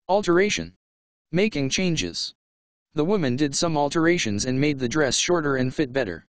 Alteration. Making changes. The woman did some alterations and made the dress shorter and fit better.